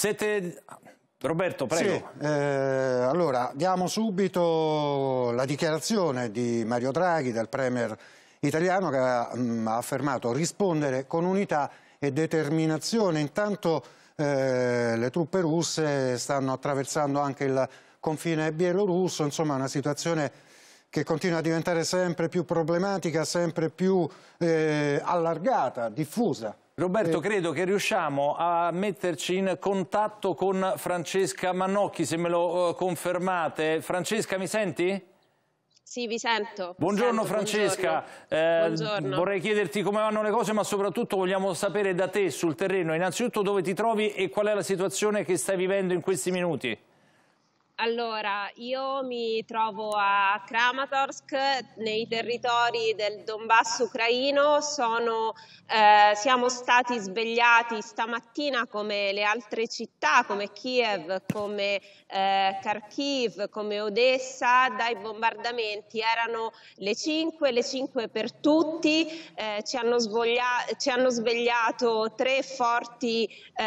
Roberto, prego. Sì, allora diamo subito la dichiarazione di Mario Draghi, del Premier italiano, che ha affermato rispondere con unità e determinazione. Intanto le truppe russe stanno attraversando anche il confine bielorusso, insomma una situazione che continua a diventare sempre più problematica, sempre più allargata, diffusa. Roberto, credo che riusciamo a metterci in contatto con Francesca Mannocchi, se me lo confermate. Francesca, mi senti? Sì, vi sento. Buongiorno Francesca, buongiorno. Vorrei chiederti come vanno le cose, ma soprattutto vogliamo sapere da te sul terreno, innanzitutto dove ti trovi e qual è la situazione che stai vivendo in questi minuti. Allora, io mi trovo a Kramatorsk, nei territori del Donbass ucraino. Siamo stati svegliati stamattina come le altre città, come Kiev, come Kharkiv, come Odessa, dai bombardamenti. Erano le 5 per tutti, ci hanno svegliato 3 forti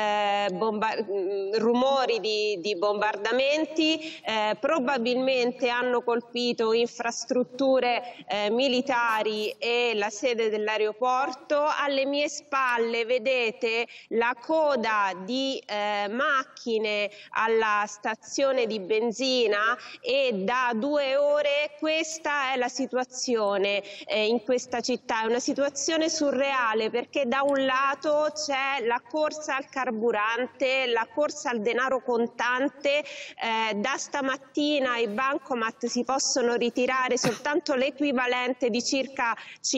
rumori di bombardamenti. Probabilmente hanno colpito infrastrutture militari e la sede dell'aeroporto. Alle mie spalle vedete la coda di macchine alla stazione di benzina e da 2 ore questa è la situazione in questa città. È una situazione surreale, perché da un lato c'è la corsa al carburante, la corsa al denaro contante. Da stamattina i bancomat si possono ritirare soltanto l'equivalente di circa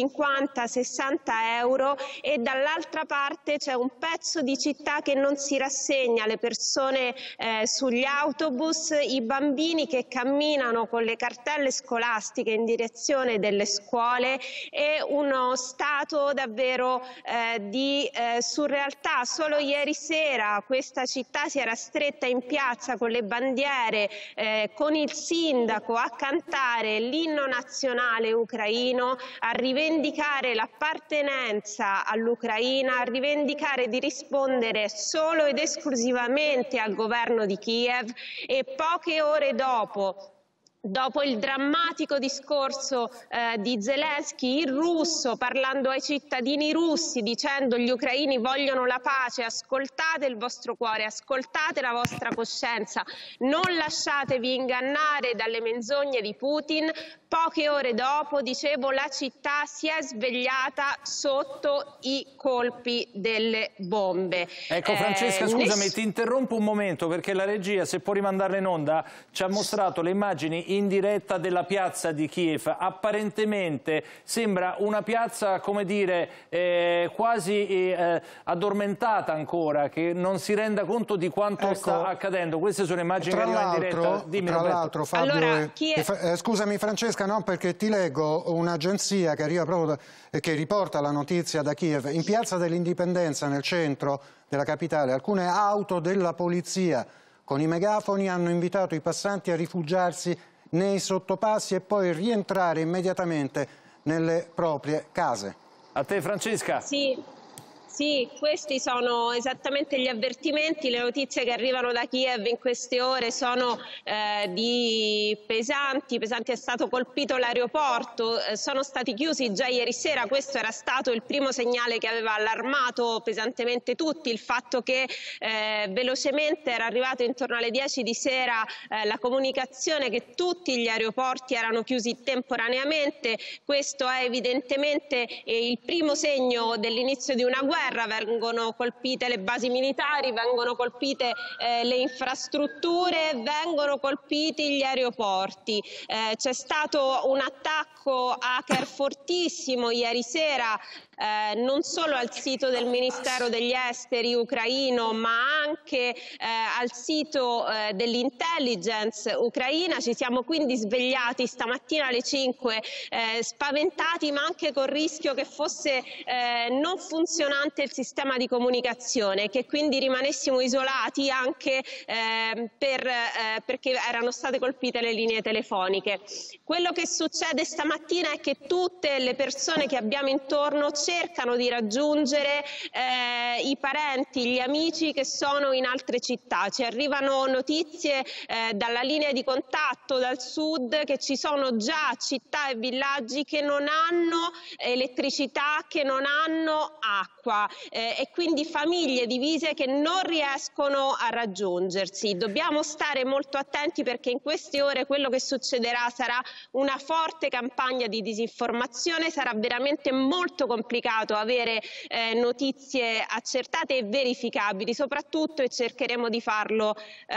50-60 euro, e dall'altra parte c'è un pezzo di città che non si rassegna, le persone sugli autobus, i bambini che camminano con le cartelle scolastiche in direzione delle scuole, e uno stato davvero di surrealtà. Solo ieri sera questa città si era stretta in piazza con le bandiere, con il sindaco a cantare l'inno nazionale ucraino, a rivendicare l'appartenenza all'Ucraina, a rivendicare di rispondere solo ed esclusivamente al governo di Kiev. E poche ore dopo il drammatico discorso di Zelensky in russo, parlando ai cittadini russi, dicendo: gli ucraini vogliono la pace, ascoltate il vostro cuore, ascoltate la vostra coscienza, non lasciatevi ingannare dalle menzogne di Putin. Poche ore dopo, dicevo, la città si è svegliata sotto i colpi delle bombe. Ecco Francesca, scusami, ti interrompo un momento, perché la regia, se può rimandarla in onda, ci ha mostrato le immagini in diretta della piazza di Kiev. Apparentemente sembra una piazza, come dire, quasi addormentata ancora, che non si renda conto di quanto sta accadendo. Queste sono immagini che arrivano in diretta. Dimmi, tra l'altro, Fabio, allora, scusami Francesca, no, perché ti leggo un'agenzia che arriva proprio che riporta la notizia da Kiev. In piazza dell'Indipendenza, nel centro della capitale, alcune auto della polizia con i megafoni hanno invitato i passanti a rifugiarsi nei sottopassi e poi rientrare immediatamente nelle proprie case. A te Francesca. Sì, questi sono esattamente gli avvertimenti. Le notizie che arrivano da Kiev in queste ore sono di pesanti. È stato colpito l'aeroporto, sono stati chiusi già ieri sera. Questo era stato il primo segnale che aveva allarmato pesantemente tutti, il fatto che velocemente era arrivato intorno alle 10 di sera la comunicazione che tutti gli aeroporti erano chiusi temporaneamente. Questo è evidentemente il primo segno dell'inizio di una guerra. Vengono colpite le basi militari, vengono colpite le infrastrutture, vengono colpiti gli aeroporti. C'è stato un attacco hacker fortissimo ieri sera, non solo al sito del Ministero degli Esteri ucraino, ma anche al sito dell'intelligence ucraina. Ci siamo quindi svegliati stamattina alle 5 spaventati, ma anche col rischio che fosse non funzionante il sistema di comunicazione, che quindi rimanessimo isolati anche perché erano state colpite le linee telefoniche. Quello che succede stamattina è che tutte le persone che abbiamo intorno cercano di raggiungere i parenti, gli amici che sono in altre città. Ci arrivano notizie dalla linea di contatto dal sud che ci sono già città e villaggi che non hanno elettricità, che non hanno acqua e quindi famiglie divise che non riescono a raggiungersi. Dobbiamo stare molto attenti perché in queste ore quello che succederà sarà una forte campagna di disinformazione, sarà veramente molto complicato avere notizie accertate e verificabili soprattutto, e cercheremo di farlo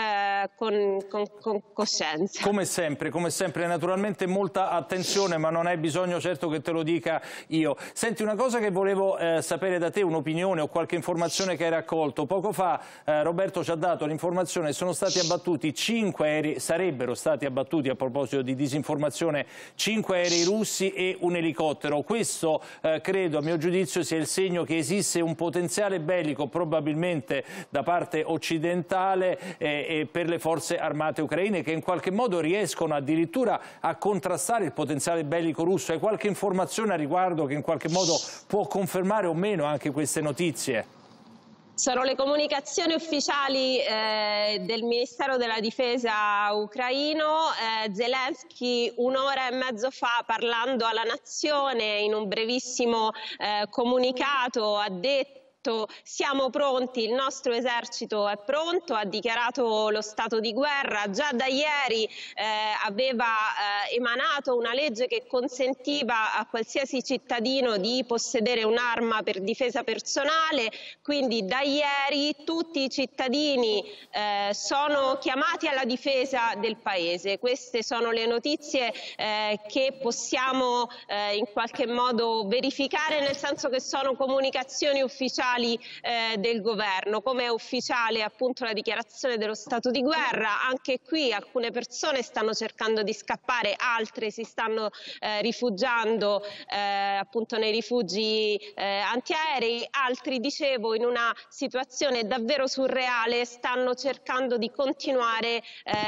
con coscienza. Come sempre, naturalmente molta attenzione, ma non hai bisogno certo che te lo dica io. Senti, una cosa che volevo sapere da te, un'opinione o qualche informazione che hai raccolto. Poco fa Roberto ci ha dato l'informazione che sono stati abbattuti 5 aerei, sarebbero stati abbattuti, a proposito di disinformazione, 5 aerei russi e un elicottero. Questo credo, a mio giudizio, sia il segno che esiste un potenziale bellico probabilmente da parte occidentale per le forze armate ucraine, che in qualche modo riescono addirittura a contrastare il potenziale bellico russo. Hai qualche informazione a riguardo che in qualche modo può confermare o meno anche queste notizie? Sono le comunicazioni ufficiali del Ministero della Difesa ucraino. Zelensky un'ora e mezzo fa, parlando alla nazione in un brevissimo comunicato, ha detto: siamo pronti, il nostro esercito è pronto, ha dichiarato lo stato di guerra. Già da ieri aveva emanato una legge che consentiva a qualsiasi cittadino di possedere un'arma per difesa personale, quindi da ieri tutti i cittadini sono chiamati alla difesa del paese. Queste sono le notizie che possiamo in qualche modo verificare, nel senso che sono comunicazioni ufficiali del governo. Come è ufficiale appunto la dichiarazione dello stato di guerra, anche qui alcune persone stanno cercando di scappare, altre si stanno rifugiando appunto nei rifugi antiaerei, altri, dicevo, in una situazione davvero surreale stanno cercando di continuare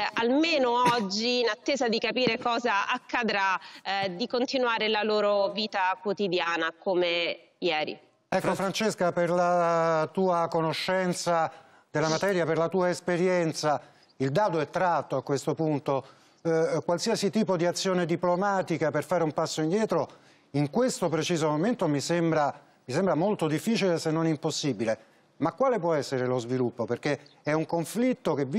almeno oggi, in attesa di capire cosa accadrà, di continuare la loro vita quotidiana come ieri. Ecco Francesca, per la tua conoscenza della materia, per la tua esperienza, il dado è tratto a questo punto. Qualsiasi tipo di azione diplomatica per fare un passo indietro in questo preciso momento mi sembra molto difficile, se non impossibile. Ma quale può essere lo sviluppo? Perché è un conflitto che,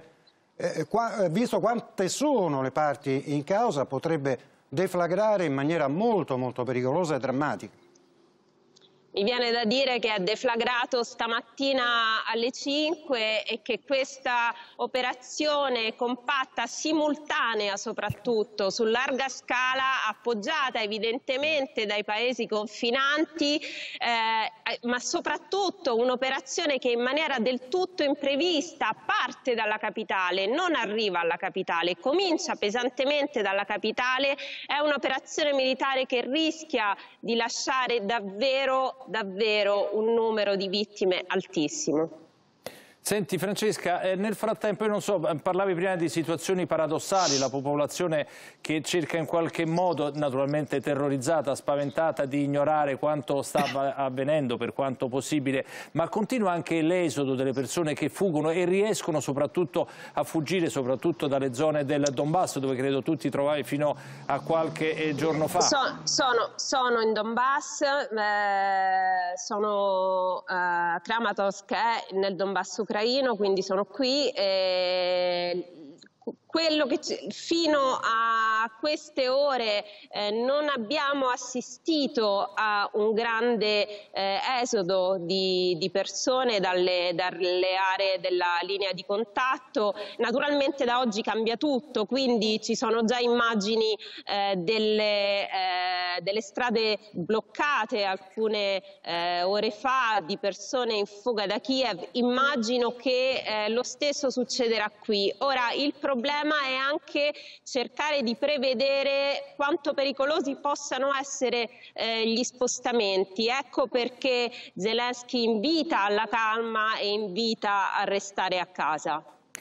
visto quante sono le parti in causa, potrebbe deflagrare in maniera molto pericolosa e drammatica. Mi viene da dire che è deflagrato stamattina alle 5 e che questa operazione compatta, simultanea soprattutto, su larga scala, appoggiata evidentemente dai paesi confinanti, ma soprattutto un'operazione che in maniera del tutto imprevista parte dalla capitale, non arriva alla capitale, comincia pesantemente dalla capitale, è un'operazione militare che rischia di lasciare davvero un numero di vittime altissimo. Senti Francesca, nel frattempo, io non so, parlavi prima di situazioni paradossali, la popolazione che cerca in qualche modo, naturalmente terrorizzata, spaventata, di ignorare quanto sta avvenendo per quanto possibile, ma continua anche l'esodo delle persone che fuggono e riescono soprattutto a fuggire, soprattutto dalle zone del Donbass, dove credo tu ti trovavi fino a qualche giorno fa. Sono in Donbass, sono a Kramatorsk, nel Donbass ucraino, quindi sono qui. Quello che fino a queste ore non abbiamo assistito a un grande esodo di persone dalle aree della linea di contatto. Naturalmente da oggi cambia tutto, quindi ci sono già immagini delle strade bloccate alcune ore fa, di persone in fuga da Kiev. Immagino che lo stesso succederà qui. Ora il problema è anche cercare di prevedere quanto pericolosi possano essere gli spostamenti. Ecco perché Zelensky invita alla calma e invita a restare a casa.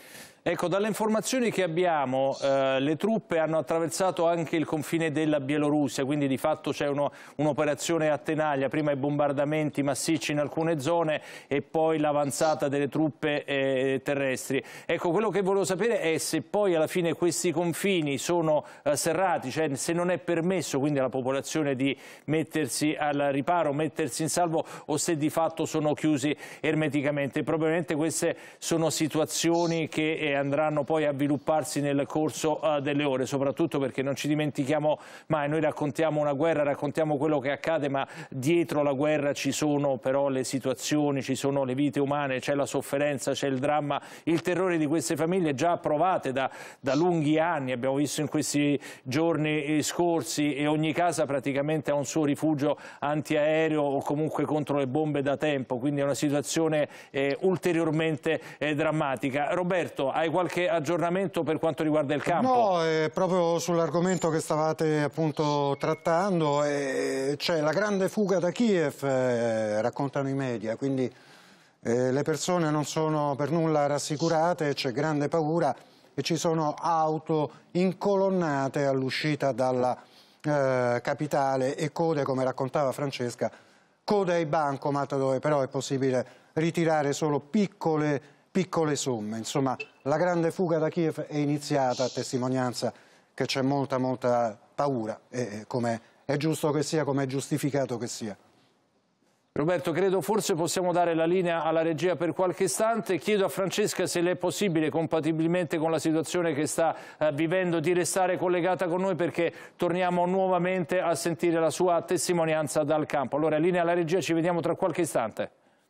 Ecco, dalle informazioni che abbiamo, le truppe hanno attraversato anche il confine della Bielorussia, quindi di fatto c'è un'operazione a tenaglia, prima i bombardamenti massicci in alcune zone e poi l'avanzata delle truppe terrestri. Ecco, quello che volevo sapere è se poi alla fine questi confini sono serrati, cioè se non è permesso quindi alla popolazione di mettersi al riparo, mettersi in salvo, o se di fatto sono chiusi ermeticamente. Probabilmente queste sono situazioni che andranno poi a svilupparsi nel corso delle ore, soprattutto perché non ci dimentichiamo mai, noi raccontiamo una guerra, raccontiamo quello che accade, ma dietro la guerra ci sono però le situazioni, ci sono le vite umane, c'è la sofferenza, c'è il dramma, il terrore di queste famiglie già provate da lunghi anni, abbiamo visto in questi giorni scorsi, e ogni casa praticamente ha un suo rifugio antiaereo o comunque contro le bombe da tempo, quindi è una situazione ulteriormente drammatica. Roberto, hai qualche aggiornamento per quanto riguarda il campo? No, proprio sull'argomento che stavate appunto trattando, c'è la grande fuga da Kiev, raccontano i media, quindi le persone non sono per nulla rassicurate, c'è grande paura e ci sono auto incolonnate all'uscita dalla capitale e code, come raccontava Francesca, code ai bancomat dove però è possibile ritirare solo piccole somme. Insomma, la grande fuga da Kiev è iniziata, a testimonianza che c'è molta paura, come è giusto che sia, come è giustificato che sia. Roberto, credo forse possiamo dare la linea alla regia per qualche istante. Chiedo a Francesca se le è possibile, compatibilmente con la situazione che sta vivendo, di restare collegata con noi, perché torniamo nuovamente a sentire la sua testimonianza dal campo. Allora, linea alla regia, ci vediamo tra qualche istante.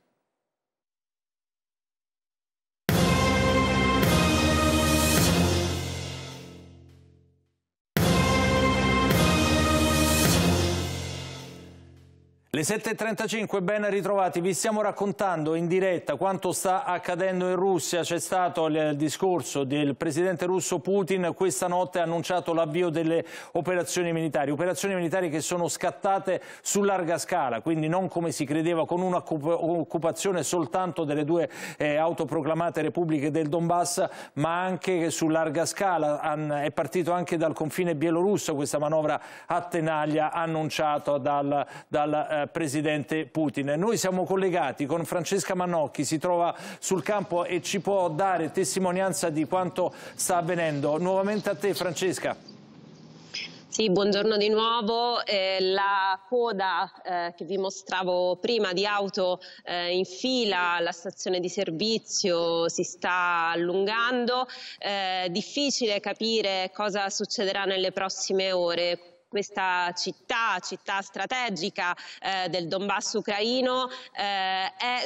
Le 7.35, ben ritrovati. Vi stiamo raccontando in diretta quanto sta accadendo in Russia. C'è stato il discorso del presidente russo Putin. Questa notte ha annunciato l'avvio delle operazioni militari che sono scattate su larga scala, quindi non come si credeva con un'occupazione soltanto delle due autoproclamate repubbliche del Donbass, ma anche su larga scala. È partito anche dal confine bielorusso questa manovra a tenaglia annunciata dal presidente Putin. Noi siamo collegati con Francesca Mannocchi, si trova sul campo e ci può dare testimonianza di quanto sta avvenendo. Nuovamente a te, Francesca. Sì, buongiorno di nuovo. La coda che vi mostravo prima di auto in fila alla stazione di servizio si sta allungando. Difficile capire cosa succederà nelle prossime ore. Questa città strategica del Donbass ucraino è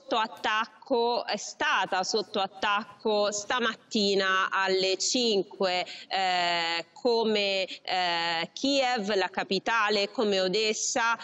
stata sotto attacco stamattina alle 5 come Kiev, la capitale, come Odessa,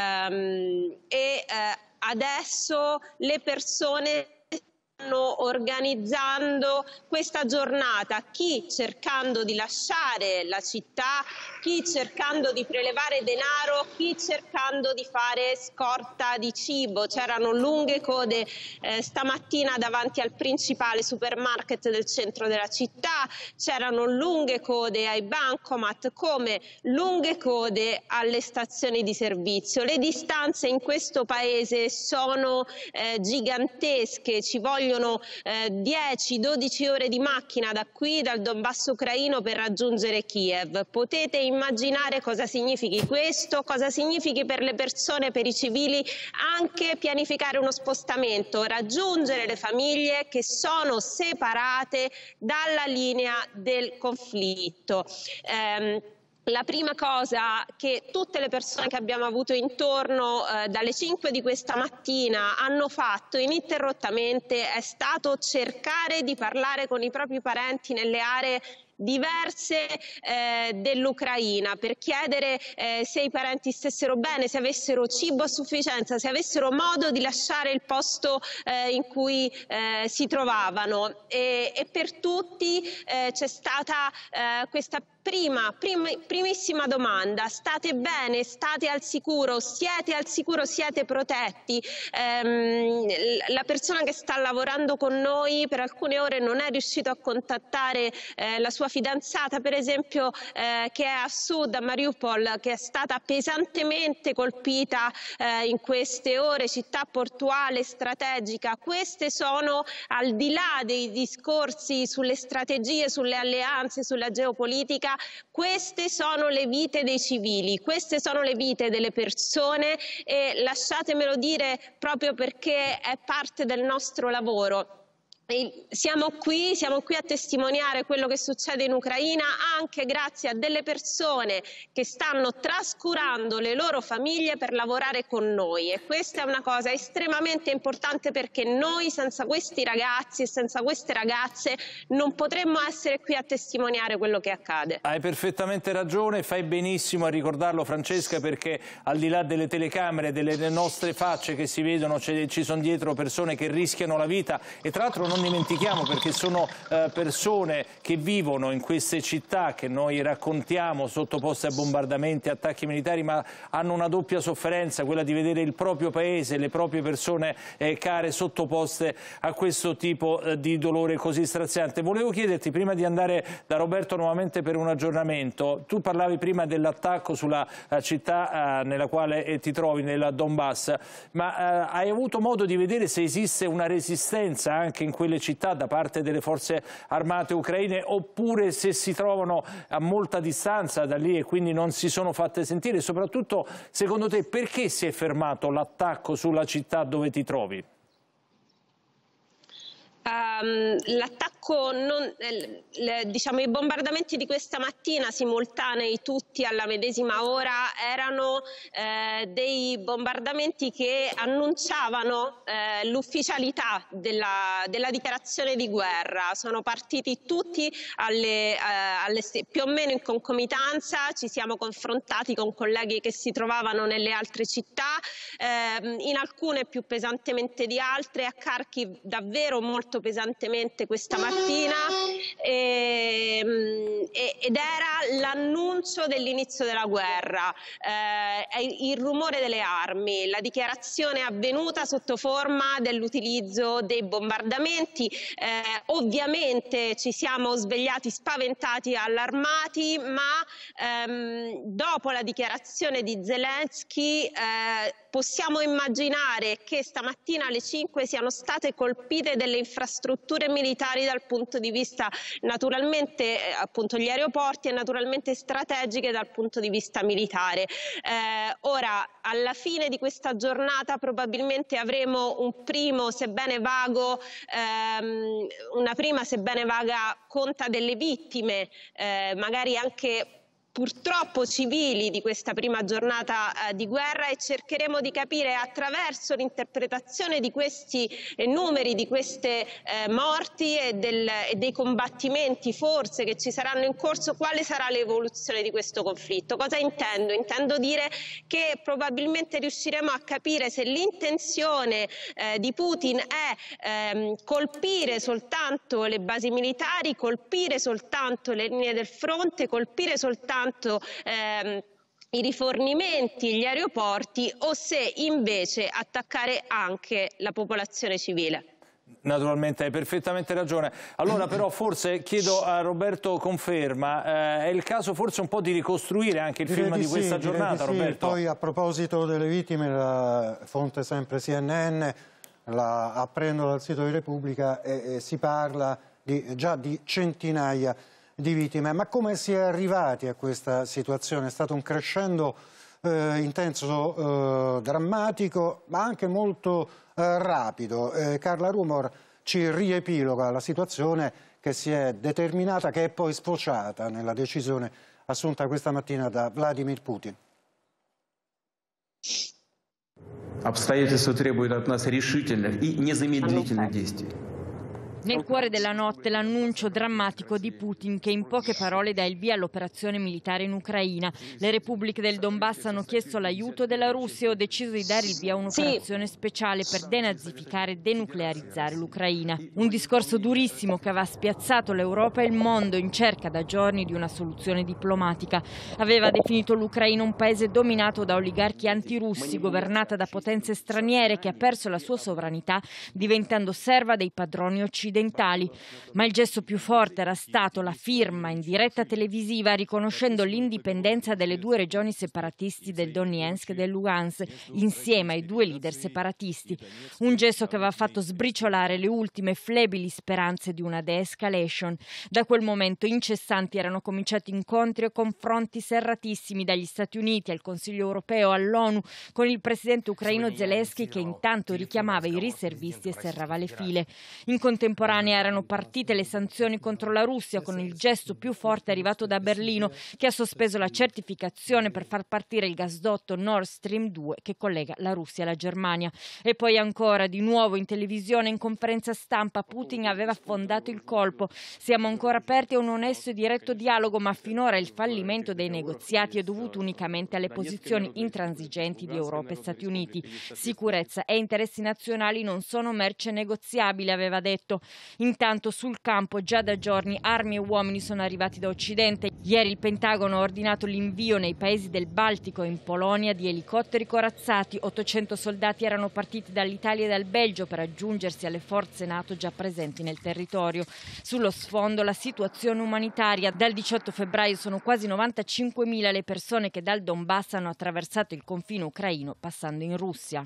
e adesso le persone stanno organizzando questa giornata, chi cercando di lasciare la città, chi cercando di prelevare denaro, chi cercando di fare scorta di cibo. C'erano lunghe code stamattina davanti al principale supermarket del centro della città, c'erano lunghe code ai bancomat, come lunghe code alle stazioni di servizio. Le distanze in questo paese sono gigantesche, ci vogliono 10-12 ore di macchina da qui, dal Donbass ucraino, per raggiungere Kiev. Potete immaginare cosa significhi questo, cosa significhi per le persone, per i civili, anche pianificare uno spostamento, raggiungere le famiglie che sono separate dalla linea del conflitto. La prima cosa che tutte le persone che abbiamo avuto intorno dalle 5 di questa mattina hanno fatto ininterrottamente è stato cercare di parlare con i propri parenti nelle aree diverse dell'Ucraina, per chiedere se i parenti stessero bene, se avessero cibo a sufficienza, se avessero modo di lasciare il posto in cui si trovavano, e per tutti c'è stata questa primissima domanda: state bene? State al sicuro? Siete al sicuro? Siete protetti? La persona che sta lavorando con noi per alcune ore non è riuscito a contattare la sua fidanzata, per esempio, che è a sud, a Mariupol, che è stata pesantemente colpita in queste ore, città portuale strategica. Queste sono, al di là dei discorsi sulle strategie, sulle alleanze, sulla geopolitica, queste sono le vite dei civili, queste sono le vite delle persone, e lasciatemelo dire proprio perché è parte del nostro lavoro. Siamo qui a testimoniare quello che succede in Ucraina anche grazie a delle persone che stanno trascurando le loro famiglie per lavorare con noi, e questa è una cosa estremamente importante, perché noi senza questi ragazzi e senza queste ragazze non potremmo essere qui a testimoniare quello che accade. Hai perfettamente ragione, fai benissimo a ricordarlo, Francesca, perché al di là delle telecamere, delle nostre facce che si vedono, ci sono dietro persone che rischiano la vita, e tra l'altro non dimentichiamo, perché sono persone che vivono in queste città che noi raccontiamo sottoposte a bombardamenti, attacchi militari, ma hanno una doppia sofferenza, quella di vedere il proprio paese, le proprie persone care sottoposte a questo tipo di dolore così straziante. Volevo chiederti, prima di andare da Roberto nuovamente per un aggiornamento, tu parlavi prima dell'attacco sulla città nella quale ti trovi, nella Donbass, ma hai avuto modo di vedere se esiste una resistenza anche in quelle città da parte delle forze armate ucraine, oppure se si trovano a molta distanza da lì e quindi non si sono fatte sentire? E soprattutto, secondo te, perché si è fermato l'attacco sulla città dove ti trovi? L'attacco, diciamo, i bombardamenti di questa mattina, simultanei tutti alla medesima ora, erano dei bombardamenti che annunciavano l'ufficialità della dichiarazione di guerra. Sono partiti tutti più o meno in concomitanza. Ci siamo confrontati con colleghi che si trovavano nelle altre città, in alcune più pesantemente di altre, a Kharkiv davvero molto pesantemente questa mattina, ed era l'annuncio dell'inizio della guerra, il rumore delle armi, la dichiarazione avvenuta sotto forma dell'utilizzo dei bombardamenti. Ovviamente ci siamo svegliati spaventati, allarmati, ma dopo la dichiarazione di Zelensky possiamo immaginare che stamattina alle 5 siano state colpite delle infrastrutture militari dal punto di vista, naturalmente, appunto gli aeroporti, e naturalmente strategiche dal punto di vista militare. Ora, alla fine di questa giornata probabilmente avremo un primo, sebbene vago, una prima, sebbene vaga, conta delle vittime, magari anche purtroppo civili, di questa prima giornata di guerra, e cercheremo di capire attraverso l'interpretazione di questi numeri, di queste morti e dei combattimenti forse che ci saranno in corso, quale sarà l'evoluzione di questo conflitto. Cosa intendo? Intendo dire che probabilmente riusciremo a capire se l'intenzione di Putin è colpire soltanto le basi militari, colpire soltanto le linee del fronte, colpire soltanto i rifornimenti, gli aeroporti, o se invece attaccare anche la popolazione civile. Naturalmente, hai perfettamente ragione. Allora però forse chiedo a Roberto conferma, è il caso forse un po' di ricostruire anche il film di questa giornata, Roberto? Poi a proposito delle vittime, la fonte sempre CNN, la apprendo dal sito di Repubblica, e si parla già di centinaia di vittime. Ma come si è arrivati a questa situazione? È stato un crescendo intenso, drammatico, ma anche molto rapido. Carla Rumor ci riepiloga la situazione che si è determinata, che è poi sfociata nella decisione assunta questa mattina da Vladimir Putin. Обстоятельства требуют от нас решительных и незамедлительных действий. Nel cuore della notte l'annuncio drammatico di Putin che in poche parole dà il via all'operazione militare in Ucraina. Le repubbliche del Donbass hanno chiesto l'aiuto della Russia e ho deciso di dare il via a un'operazione speciale per denazificare e denuclearizzare l'Ucraina. Un discorso durissimo che aveva spiazzato l'Europa e il mondo in cerca da giorni di una soluzione diplomatica. Aveva definito l'Ucraina un paese dominato da oligarchi antirussi, governata da potenze straniere, che ha perso la sua sovranità diventando serva dei padroni occidentali. Ma il gesto più forte era stato la firma in diretta televisiva riconoscendo l'indipendenza delle due regioni separatisti del Donetsk e del Lugansk insieme ai due leader separatisti. Un gesto che aveva fatto sbriciolare le ultime flebili speranze di una de-escalation. Da quel momento incessanti erano cominciati incontri e confronti serratissimi dagli Stati Uniti al Consiglio europeo all'ONU con il presidente ucraino Zelensky che intanto richiamava i riservisti e serrava le file. In contemporanea erano partite le sanzioni contro la Russia con il gesto più forte arrivato da Berlino che ha sospeso la certificazione per far partire il gasdotto Nord Stream 2 che collega la Russia alla Germania. E poi ancora di nuovo in televisione in conferenza stampa Putin aveva affondato il colpo. Siamo ancora aperti a un onesto e diretto dialogo ma finora il fallimento dei negoziati è dovuto unicamente alle posizioni intransigenti di Europa e Stati Uniti. Sicurezza e interessi nazionali non sono merce negoziabile, aveva detto. Intanto sul campo già da giorni armi e uomini sono arrivati da Occidente. Ieri il Pentagono ha ordinato l'invio nei paesi del Baltico e in Polonia di elicotteri corazzati. 800 soldati erano partiti dall'Italia e dal Belgio per aggiungersi alle forze NATO già presenti nel territorio. Sullo sfondo la situazione umanitaria. Dal 18 febbraio sono quasi 95.000 le persone che dal Donbass hanno attraversato il confine ucraino passando in Russia.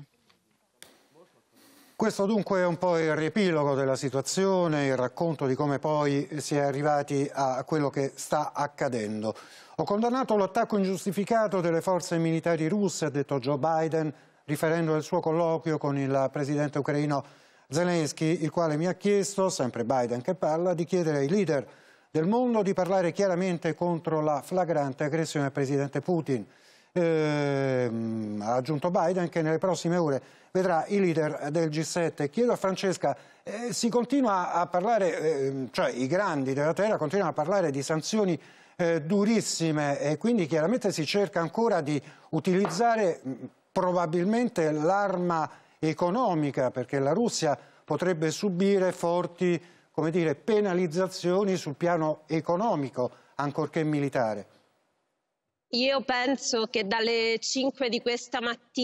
Questo dunque è un po' il riepilogo della situazione, il racconto di come poi si è arrivati a quello che sta accadendo. Ho condannato l'attacco ingiustificato delle forze militari russe, ha detto Joe Biden, riferendo al suo colloquio con il presidente ucraino Zelensky, il quale mi ha chiesto, sempre Biden che parla, di chiedere ai leader del mondo di parlare chiaramente contro la flagrante aggressione del presidente Putin. Ha aggiunto Biden che nelle prossime ore vedrà i leader del G7. Chiedo a Francesca, si continua a parlare, cioè i grandi della terra continuano a parlare di sanzioni durissime e quindi chiaramente si cerca ancora di utilizzare probabilmente l'arma economica perché la Russia potrebbe subire forti, come dire, penalizzazioni sul piano economico ancorché militare. Io penso che dalle 5 di questa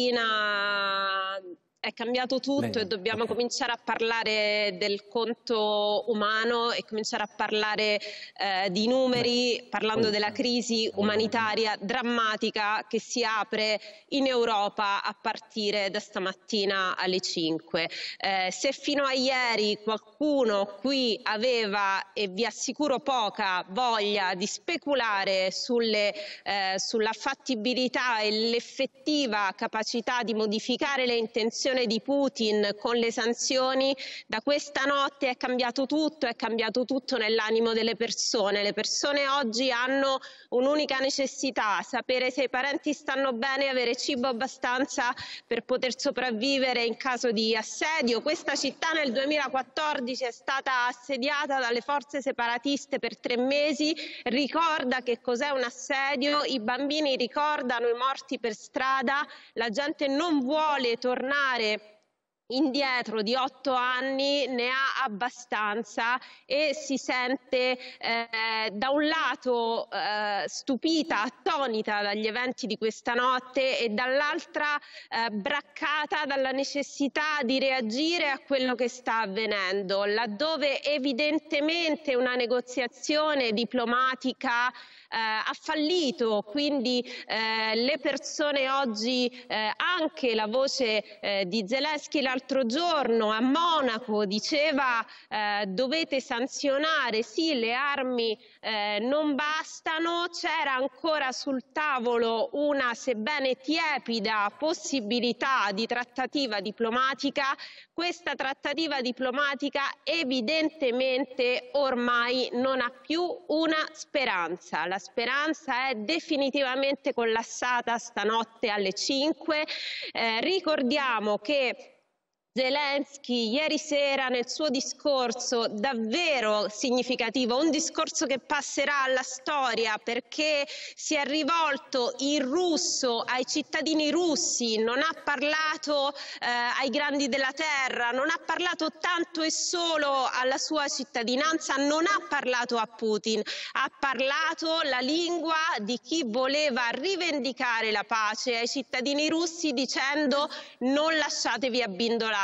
mattina è cambiato tutto e dobbiamo cominciare a parlare del conto umano e cominciare a parlare di numeri, parlando della crisi umanitaria drammatica che si apre in Europa a partire da stamattina alle 5. Se fino a ieri qualcuno qui aveva, e vi assicuro poca, voglia di speculare sulla fattibilità e l'effettiva capacità di modificare le intenzioni di Putin con le sanzioni, da questa notte è cambiato tutto nell'animo delle persone. Le persone oggi hanno un'unica necessità: sapere se i parenti stanno bene e avere cibo abbastanza per poter sopravvivere in caso di assedio. Questa città nel 2014 è stata assediata dalle forze separatiste per 3 mesi, ricorda che cos'è un assedio, i bambini ricordano i morti per strada, la gente non vuole tornare indietro di 8 anni, ne ha abbastanza e si sente da un lato stupita, attonita dagli eventi di questa notte e dall'altra braccata dalla necessità di reagire a quello che sta avvenendo, laddove evidentemente una negoziazione diplomatica ha fallito, quindi le persone oggi, anche la voce di Zelensky l'altro giorno a Monaco diceva dovete sanzionare, sì, le armi non bastano, c'era ancora sul tavolo una sebbene tiepida possibilità di trattativa diplomatica. Questa trattativa diplomatica evidentemente ormai non ha più una speranza. La speranza è definitivamente collassata stanotte alle 5. Ricordiamo che Zelensky ieri sera nel suo discorso davvero significativo, un discorso che passerà alla storia perché si è rivolto in russo ai cittadini russi, non ha parlato ai grandi della terra, non ha parlato tanto e solo alla sua cittadinanza, non ha parlato a Putin, ha parlato la lingua di chi voleva rivendicare la pace ai cittadini russi dicendo: non lasciatevi abbindolare.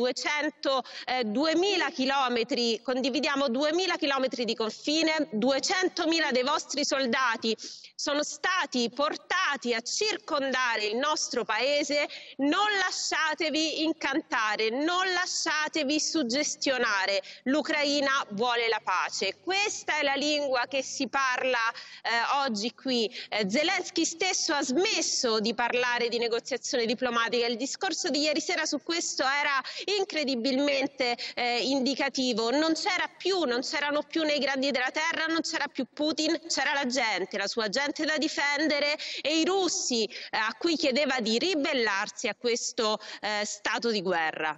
2000 chilometri, condividiamo 2000 chilometri di confine, 200.000 dei vostri soldati sono stati portati a circondare il nostro paese, non lasciatevi incantare, non lasciatevi suggestionare, l'Ucraina vuole la pace. Questa è la lingua che si parla oggi qui. Zelensky stesso ha smesso di parlare di negoziazione diplomatica, il discorso di ieri sera su questo era incredibilmente indicativo, non c'erano più nei grandi della terra, non c'era più Putin, c'era la gente, la sua gente da difendere e i russi a cui chiedeva di ribellarsi a questo stato di guerra.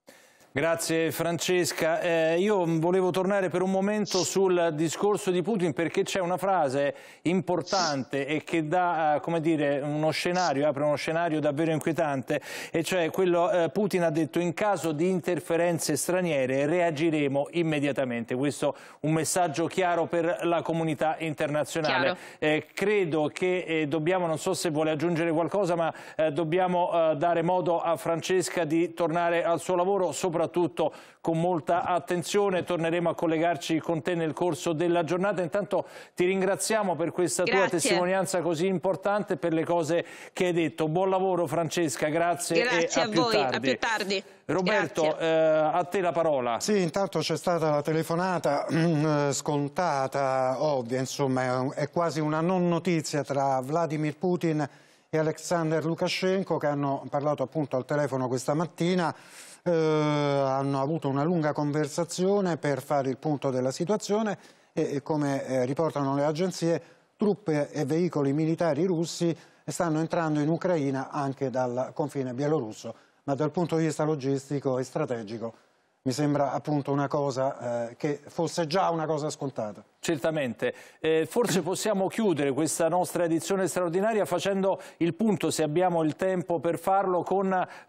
Grazie Francesca. Io volevo tornare per un momento sul discorso di Putin perché c'è una frase importante e che dà, come dire, apre uno scenario davvero inquietante, e cioè quello Putin ha detto: in caso di interferenze straniere reagiremo immediatamente. Questo un messaggio chiaro per la comunità internazionale. Credo che dobbiamo, non so se vuole aggiungere qualcosa, ma dobbiamo dare modo a Francesca di tornare al suo lavoro, soprattutto con molta attenzione. Torneremo a collegarci con te nel corso della giornata. Intanto ti ringraziamo per questa tua testimonianza così importante, per le cose che hai detto. Buon lavoro Francesca, grazie e a voi, a più tardi. Roberto, a te la parola. Sì, intanto c'è stata la telefonata scontata, ovvia, insomma, è quasi una non notizia tra Vladimir Putin e Alexander Lukashenko, che hanno parlato appunto al telefono questa mattina. Hanno avuto una lunga conversazione per fare il punto della situazione e come riportano le agenzie, truppe e veicoli militari russi stanno entrando in Ucraina anche dal confine bielorusso, ma dal punto di vista logistico e strategico mi sembra appunto una cosa che fosse già una cosa scontata. Certamente. Forse possiamo chiudere questa nostra edizione straordinaria facendo il punto, se abbiamo il tempo per farlo, con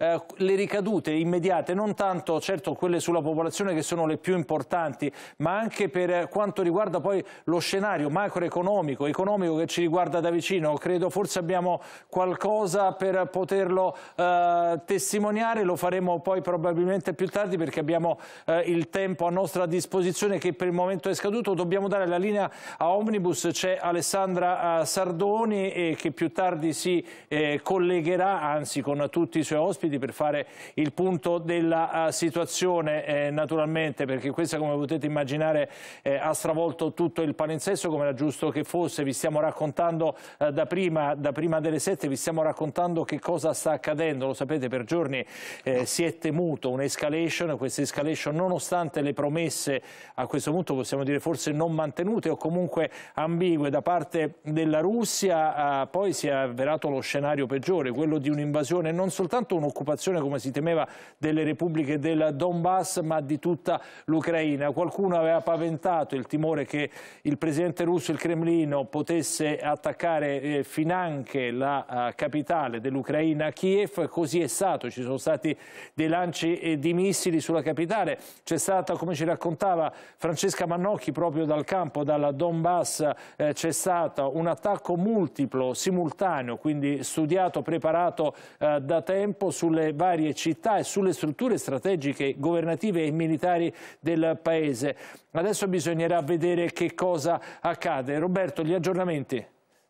le ricadute immediate, non tanto certo quelle sulla popolazione che sono le più importanti, ma anche per quanto riguarda poi lo scenario macroeconomico, economico che ci riguarda da vicino. Credo forse abbiamo qualcosa per poterlo testimoniare, lo faremo poi probabilmente più tardi perché abbiamo il tempo a nostra disposizione che per il momento è scaduto. Dobbiamo dare la linea a Omnibus, c'è Alessandra Sardoni che più tardi si collegherà, anzi con tutti i suoi ospiti, per fare il punto della situazione, naturalmente, perché questa, come potete immaginare, ha stravolto tutto il palinsesto, come era giusto che fosse. Vi stiamo raccontando da prima delle 7, vi stiamo raccontando che cosa sta accadendo. Lo sapete, per giorni si è temuto un'escalation, questa escalation, nonostante le promesse a questo punto possiamo dire forse non mantenute o comunque ambigue da parte della Russia, poi si è avverato lo scenario peggiore, quello di un'invasione, non soltanto un'occupazione come si temeva delle repubbliche del Donbass, ma di tutta l'Ucraina. Qualcuno aveva paventato il timore che il presidente russo, il Cremlino, potesse attaccare finanche la capitale dell'Ucraina, Kiev. Così è stato, ci sono stati dei lanci di missili sulla capitale, c'è stata, come ci raccontava Francesca Mannocchi proprio dal campo, dal Donbass, c'è stato un attacco multiplo, simultaneo, quindi studiato, preparato da tempo sulle varie città e sulle strutture strategiche governative e militari del paese. Adesso bisognerà vedere che cosa accade. Roberto, gli aggiornamenti?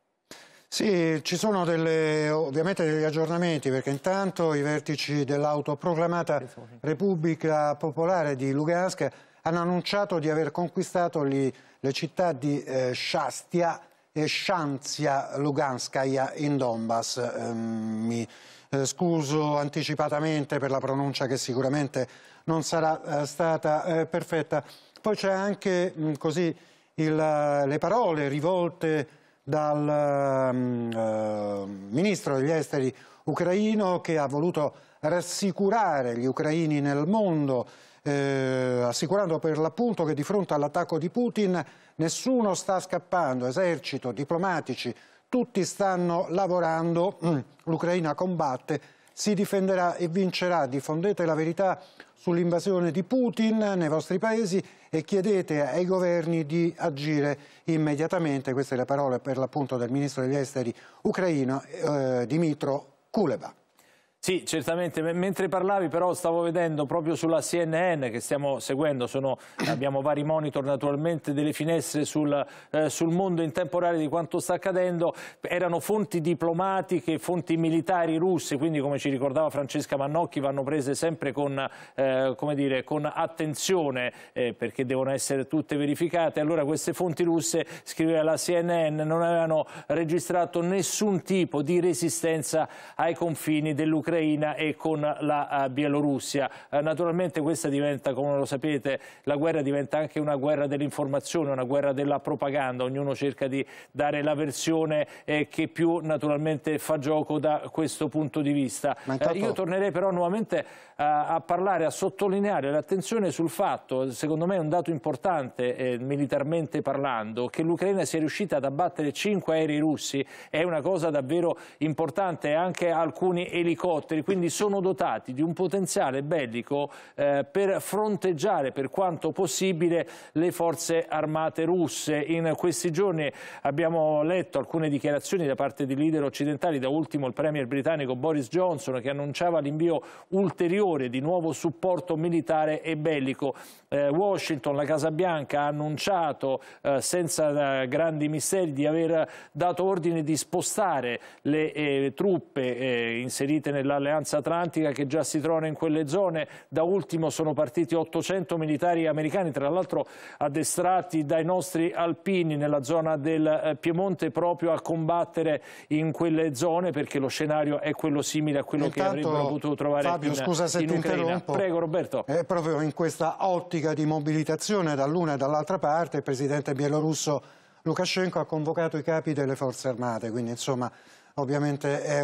Sì, ci sono ovviamente degli aggiornamenti, perché intanto i vertici dell'autoproclamata Repubblica Popolare di Lugansk hanno annunciato di aver conquistato le città di Shastia e Shantzia Luganskaya in Donbass. Mi scuso anticipatamente per la pronuncia, che sicuramente non sarà stata perfetta. Poi c'è anche così le parole rivolte dal ministro degli esteri ucraino, che ha voluto rassicurare gli ucraini nel mondo, assicurando per l'appunto che di fronte all'attacco di Putin nessuno sta scappando, esercito, diplomatici, tutti stanno lavorando, l'Ucraina combatte, si difenderà e vincerà. Diffondete la verità sull'invasione di Putin nei vostri paesi e chiedete ai governi di agire immediatamente. Queste le parole per l'appunto del ministro degli esteri ucraino Dmytro Kuleba. Sì, certamente. Mentre parlavi però stavo vedendo proprio sulla CNN che stiamo seguendo, abbiamo vari monitor naturalmente delle finestre sul mondo in tempo reale di quanto sta accadendo, erano fonti diplomatiche, fonti militari russe, quindi come ci ricordava Francesca Mannocchi vanno prese sempre con attenzione perché devono essere tutte verificate. Allora queste fonti russe, scriveva la CNN, non avevano registrato nessun tipo di resistenza ai confini dell'Ucraina e con la Bielorussia. Naturalmente questa diventa, come lo sapete, la guerra diventa anche una guerra dell'informazione, una guerra della propaganda, ognuno cerca di dare la versione che più naturalmente fa gioco da questo punto di vista. Io tornerei però nuovamente a parlare, a sottolineare l'attenzione sul fatto, secondo me è un dato importante militarmente parlando, che l'Ucraina sia riuscita ad abbattere 5 aerei russi, è una cosa davvero importante, anche alcuni elicotteri, quindi sono dotati di un potenziale bellico per fronteggiare per quanto possibile le forze armate russe. In questi giorni abbiamo letto alcune dichiarazioni da parte di leader occidentali, da ultimo il premier britannico Boris Johnson che annunciava l'invio ulteriore di nuovo supporto militare e bellico. Washington, la Casa Bianca, ha annunciato senza grandi misteri di aver dato ordine di spostare le truppe inserite nell'Alleanza Atlantica che già si trovano in quelle zone. Da ultimo sono partiti 800 militari americani, tra l'altro addestrati dai nostri alpini nella zona del Piemonte proprio a combattere in quelle zone, perché lo scenario è quello simile a quello che avrebbero potuto trovare Fabio, scusa se ti interrompo. Prego Roberto. Proprio in questa ottica di mobilitazione dall'una e dall'altra parte il presidente bielorusso Lukashenko ha convocato i capi delle forze armate, quindi insomma ovviamente è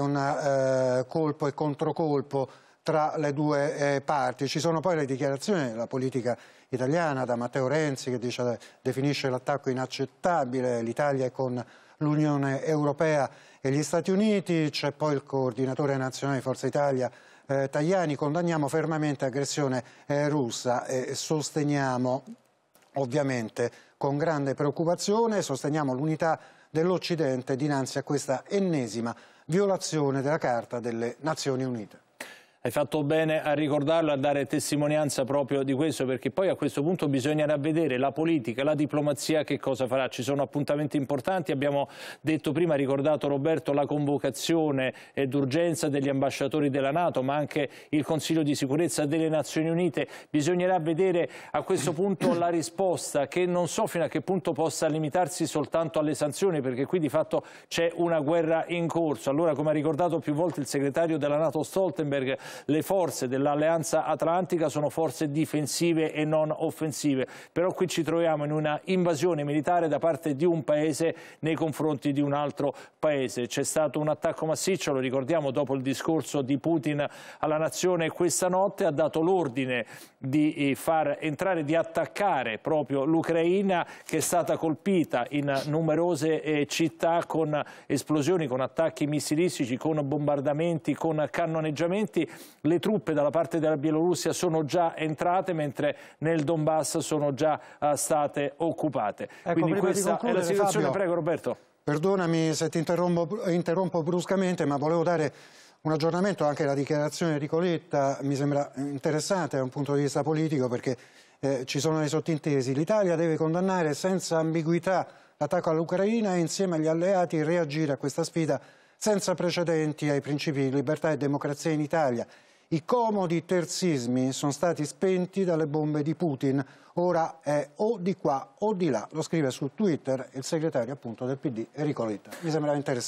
un colpo e controcolpo tra le due parti. Ci sono poi le dichiarazioni della politica italiana, da Matteo Renzi che definisce l'attacco inaccettabile, l'Italia è con l'Unione Europea e gli Stati Uniti, c'è poi il coordinatore nazionale di Forza Italia Tajani, condanniamo fermamente l'aggressione russa e sosteniamo ovviamente con grande preoccupazione, sosteniamo l'unità dell'Occidente dinanzi a questa ennesima violazione della Carta delle Nazioni Unite. Hai fatto bene a ricordarlo, a dare testimonianza proprio di questo, perché poi a questo punto bisognerà vedere la politica, la diplomazia che cosa farà. Ci sono appuntamenti importanti, abbiamo detto prima, ricordato Roberto, la convocazione d'urgenza degli ambasciatori della NATO, ma anche il Consiglio di sicurezza delle Nazioni Unite. Bisognerà vedere a questo punto la risposta, che non so fino a che punto possa limitarsi soltanto alle sanzioni, perché qui di fatto c'è una guerra in corso. Allora, come ha ricordato più volte il segretario della NATO Stoltenberg, le forze dell'Alleanza Atlantica sono forze difensive e non offensive, però qui ci troviamo in una invasione militare da parte di un paese nei confronti di un altro paese. C'è stato un attacco massiccio, lo ricordiamo, dopo il discorso di Putin alla nazione questa notte, ha dato l'ordine di far entrare, di attaccare proprio l'Ucraina, che è stata colpita in numerose città con esplosioni, con attacchi missilistici, con bombardamenti, con cannoneggiamenti. Le truppe dalla parte della Bielorussia sono già entrate, mentre nel Donbass sono già state occupate. Ecco, quindi questa è la situazione. Fabio, prego Roberto. Perdonami se ti interrompo bruscamente, ma volevo dare un aggiornamento anche alla dichiarazione di Enrico Letta. Mi sembra interessante da un punto di vista politico, perché ci sono dei sottintesi. L'Italia deve condannare senza ambiguità l'attacco all'Ucraina e insieme agli alleati reagire a questa sfida senza precedenti ai principi di libertà e democrazia in Italia. I comodi terzismi sono stati spenti dalle bombe di Putin, ora è o di qua o di là. Lo scrive su Twitter il segretario appunto del PD Enrico Letta. Mi sembrava interessante.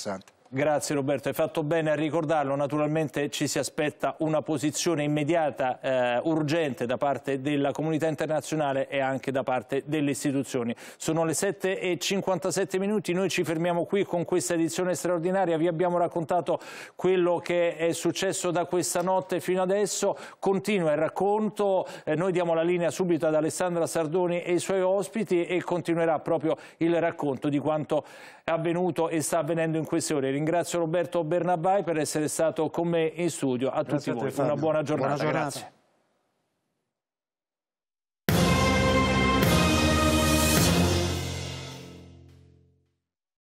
Grazie Roberto, hai fatto bene a ricordarlo. Naturalmente ci si aspetta una posizione immediata, urgente da parte della comunità internazionale e anche da parte delle istituzioni. Sono le 7:57 minuti, noi ci fermiamo qui con questa edizione straordinaria. Vi abbiamo raccontato quello che è successo da questa notte fino adesso. Continua il racconto, noi diamo la linea subito ad Alessandra Sardoni e i suoi ospiti e continuerà proprio il racconto di quanto è avvenuto e sta avvenendo in queste ore. Ringrazio Roberto Bernabbai per essere stato con me in studio. A tutti voi una buona giornata. Buona giornata. Grazie.